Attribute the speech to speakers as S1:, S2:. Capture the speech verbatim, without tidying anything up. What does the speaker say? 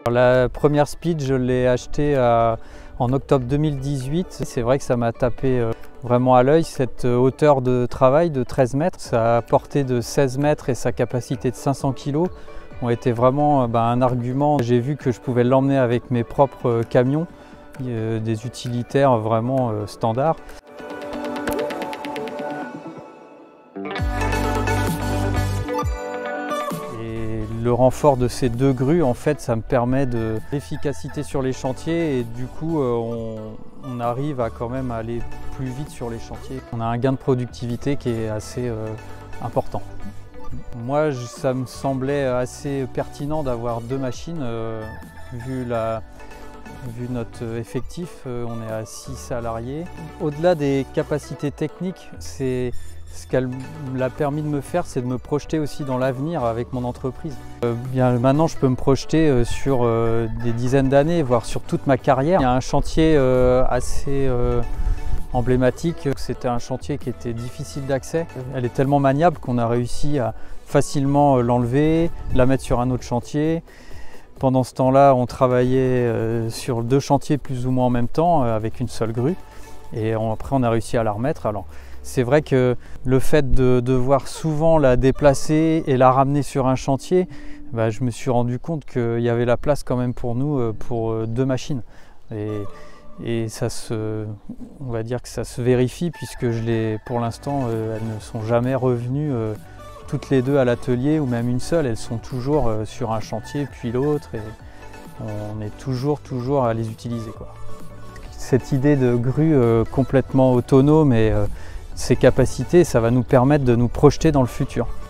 S1: La première Speed, je l'ai achetée à, en octobre deux mille dix-huit. C'est vrai que ça m'a tapé euh, vraiment à l'œil, cette hauteur de travail de treize mètres. Sa portée de seize mètres et sa capacité de cinq cents kilos ont été vraiment bah, un argument. J'ai vu que je pouvais l'emmener avec mes propres camions, euh, des utilitaires vraiment euh, standards. Le renfort de ces deux grues, en fait, ça me permet de l'efficacité sur les chantiers et du coup, on, on arrive à quand même aller plus vite sur les chantiers. On a un gain de productivité qui est assez euh, important. Moi, je, ça me semblait assez pertinent d'avoir deux machines, euh, vu, la, vu notre effectif, euh, on est à six salariés. Au-delà des capacités techniques, c'est ce qu'elle m'a permis de me faire, c'est de me projeter aussi dans l'avenir avec mon entreprise. Euh, bien, maintenant, je peux me projeter euh, sur euh, des dizaines d'années, voire sur toute ma carrière. Il y a un chantier euh, assez euh, emblématique. C'était un chantier qui était difficile d'accès. Elle est tellement maniable qu'on a réussi à facilement l'enlever, la mettre sur un autre chantier. Pendant ce temps-là, on travaillait euh, sur deux chantiers plus ou moins en même temps, euh, avec une seule grue. Et on, après, on a réussi à la remettre. Alors, c'est vrai que le fait de devoir souvent la déplacer et la ramener sur un chantier, bah, je me suis rendu compte qu'il y avait la place quand même pour nous, pour deux machines. Et, et ça se, on va dire que ça se vérifie puisque je les, pour l'instant, euh, elles ne sont jamais revenues euh, toutes les deux à l'atelier ou même une seule. Elles sont toujours euh, sur un chantier puis l'autre et on est toujours, toujours à les utiliser, quoi. Cette idée de grue euh, complètement autonome et euh, ses capacités, ça va nous permettre de nous projeter dans le futur.